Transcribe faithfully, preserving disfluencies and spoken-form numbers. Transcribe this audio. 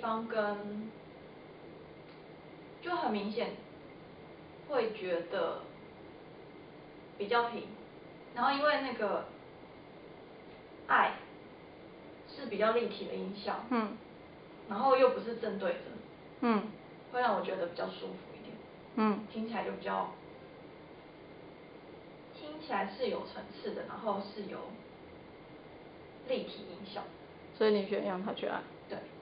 方跟就很明显会觉得比较平，然后因为那个爱是比较立体的音效，嗯，然后又不是正对着，嗯，会让我觉得比较舒服一点，嗯，听起来就比较听起来是有层次的，然后是有立体音效， 所以你选让他去爱， 对。